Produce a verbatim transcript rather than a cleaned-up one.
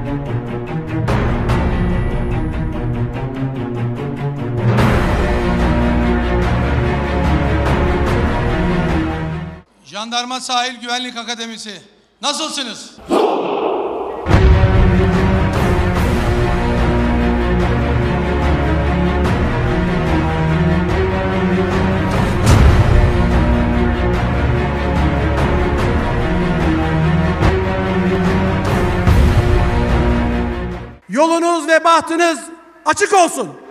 Jandarma Sahil Güvenlik Akademisi. Nasılsınız? Yolunuz ve bahtınız açık olsun.